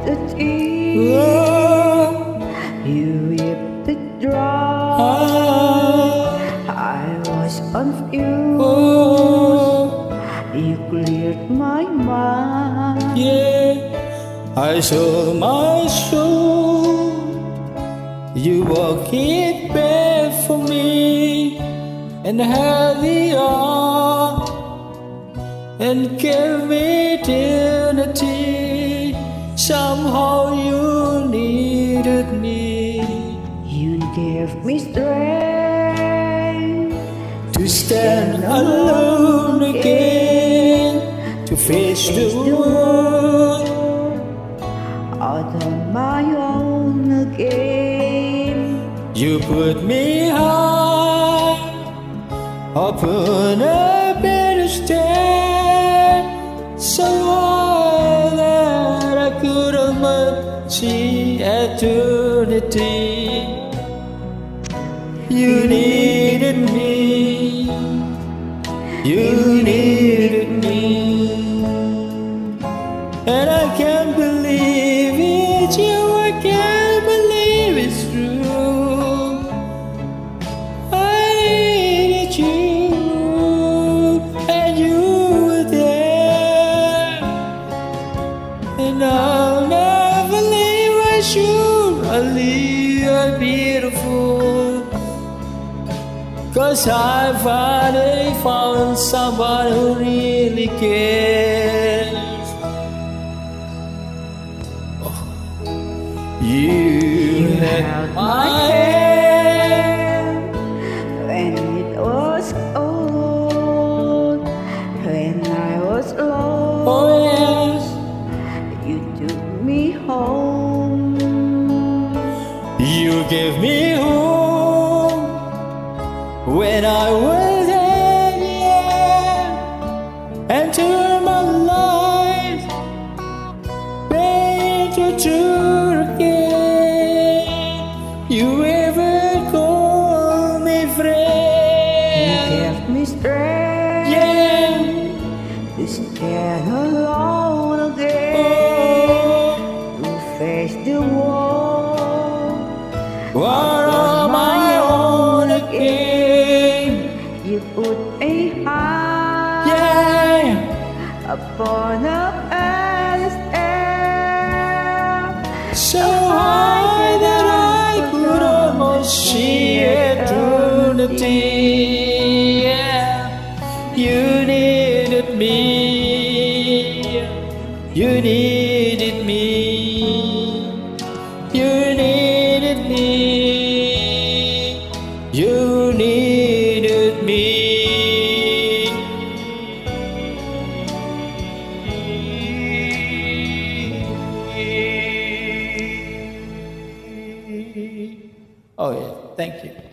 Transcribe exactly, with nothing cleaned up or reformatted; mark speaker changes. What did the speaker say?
Speaker 1: eternity.
Speaker 2: Oh,
Speaker 1: You whipped it dry.
Speaker 2: ah,
Speaker 1: I was confused.
Speaker 2: oh,
Speaker 1: You cleared my mind.
Speaker 2: yeah. I saw my soul. You walk it back for me and held the arm and gave me dignity. Somehow you needed me
Speaker 1: You gave me strength
Speaker 2: to stand alone again, to face the world
Speaker 1: out on my own again.
Speaker 2: You put me high upon a pedestal, so high that I could almost see eternity. You needed me, you needed me, and I can't believe it's you, I can't believe it's true. I needed you, and you were there, and I'll never leave. I surely are beautiful, 'cause I finally found someone who really cares. You held my hand
Speaker 1: when it was cold, when I was lost.
Speaker 2: oh yes.
Speaker 1: You took me home.
Speaker 2: You gave me home when I was at yeah, and turned my life back to true again. You ever call me
Speaker 1: You
Speaker 2: friend?
Speaker 1: gave me strength
Speaker 2: Yeah.
Speaker 1: to stand alone again,
Speaker 2: Oh,
Speaker 1: to face the world
Speaker 2: what
Speaker 1: on
Speaker 2: am I on again?
Speaker 1: You put a high
Speaker 2: Yeah.
Speaker 1: upon a pedestal,
Speaker 2: So high that I could almost see eternity. Yeah, you needed me. You needed me. You needed me. You needed me. Oh yeah, thank you.